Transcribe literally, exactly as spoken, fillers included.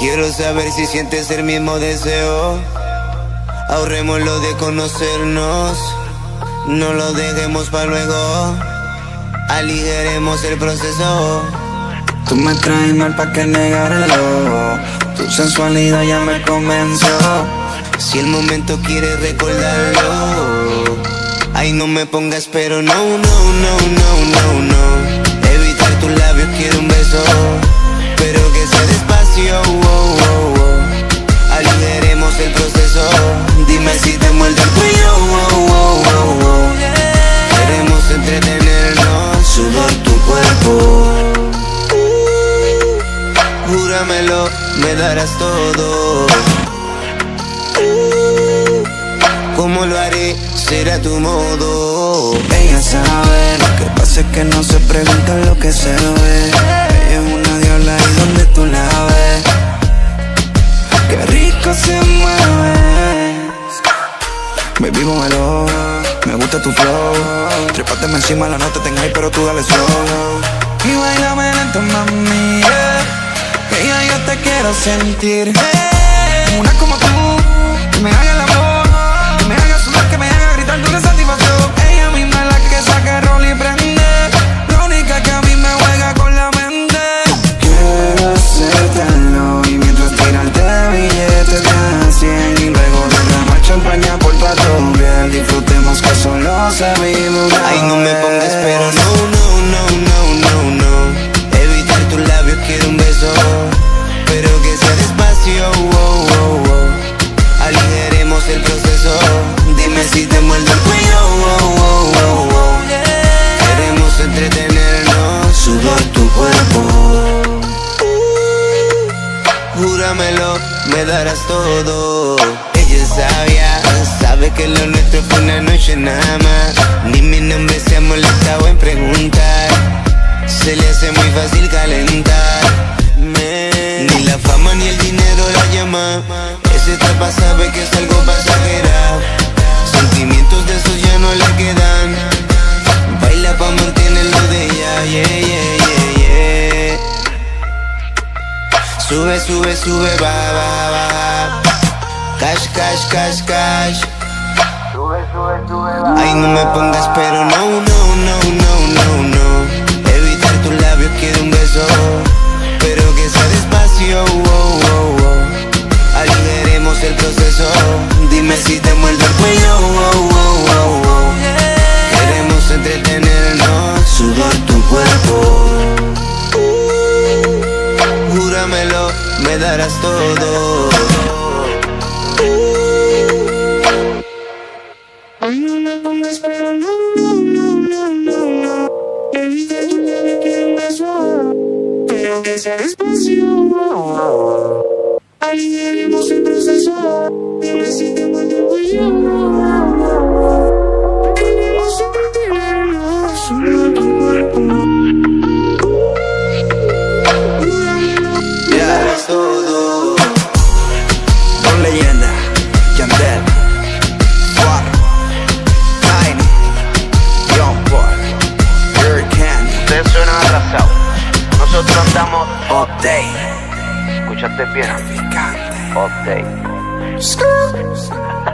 Quiero saber si sientes el mismo deseo. Ahorremos lo de conocernos, no lo dejemos para luego. Aligeremos el proceso. Tú me traes mal pa' que negarlo. Tu sensualidad ya me convenció. Si el momento quieres recordarlo, ay, no me pongas pero no, no, no, no, no, no. Evitar tus labios, quiero un beso, pero que sea despacio, oh, oh, oh. Aligeremos el proceso. Dime si te muerde el cuello, oh, oh, oh, oh. Queremos entretenernos, sudor tu cuerpo. uh, Júramelo, me darás todo. uh, ¿Cómo lo haré? Será tu modo. Ella sabe, lo que pasa es que no se pregunta lo que se ve. Ella es una diabla y donde tú la ves, qué rico se mueve. Baby, móvelo, me gusta tu flow. Trépateme encima, la nota tenga ahí, pero tú dale slow. Y bailame lento, mami, yeah. Que ya yo te quiero sentir, hey. Una como tú, que me haga el amor, que me haga sudar, que me haga gritar de una satisfacción. Ella misma es la que saca el rol y prende, la única que a mí me juega con la mente. Quiero hacértelo y mientras tirarte billetes de cien y luego derramar champaña por toda tu piel. Disfrutemos que solo se vive una vez. Ay, no me pongas pero no, no, no, no, no, no. Evitar tus labios, quiero un beso, pero que sea despacio, oh, oh, oh. Aligeremos el proceso. Dime si te muerde el cuello, oh, oh, oh, oh. Queremos entretenernos, sudor tu cuerpo. uh, Júramelo, me darás todo. Ella es sabia, sabe que lo nuestro fue una noche nada más. Ni mi nombre se ha molestado en preguntar, se le hace muy fácil calentar. Me... Ni la fama ni el dinero la llama. Esa etapa sabe que es algo pasajera. Sentimientos de esos ya no le quedan. Baila pa' mantener lo de ella, yeah, yeah, yeah, yeah. Sube, sube, sube, va, va, va. Cash, cash, cash, cash. Sube, sube, sube, va. Ay, no me pongas pero no, no, no, no, no, no. Evitar tus labios, quiero un beso, pero que sea despacio, oh, oh, oh. Aligeremos el proceso. Dime si te muerde el cuello, oh, oh, oh, oh. Queremos entretenernos, sudor tu cuerpo. uh, Júramelo, me darás todo. Ay, no me pongas pero no, no, no, no, no. Evita tu labio, quiero un beso, pero que sea despacio. Aligeremos el proceso. Dime si te muerde el cuello. Queremos entretenernos, sudor tu cuerpo. Me darás todo. Don Leyenda, Yandel, Fuck, Tiny, Young Boy, Hurricane. Ustedes suenan atrasados, nosotros andamos Update, escuchaste bien, Traficante. update. Skrr.